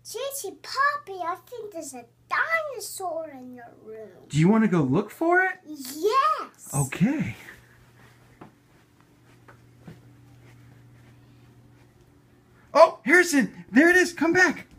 J.C. Poppy, I think there's a dinosaur in your room. Do you want to go look for it? Yes. Okay. Oh, Harrison, there it is. Come back.